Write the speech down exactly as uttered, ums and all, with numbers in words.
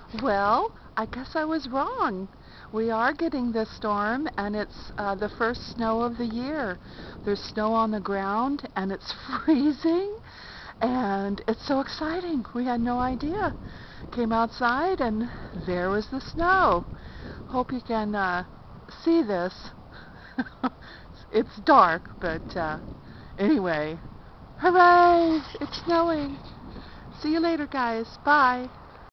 Well, I guess I was wrong. We are getting this storm, and it's uh, the first snow of the year. There's snow on the ground, and it's freezing, and it's so exciting. We had no idea. Came outside, and there was the snow. Hope you can uh, see this. It's dark, but uh, anyway, hooray! It's snowing. See you later, guys. Bye.